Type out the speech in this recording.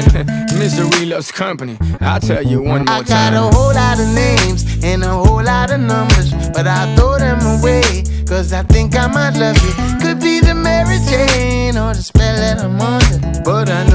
Misery loves company. I'll tell you one more time. I got a whole lot of names and a whole lot of numbers, but I throw them away, cause I think I might love you. Could be the Mary Jane or the spell that I'm under, but I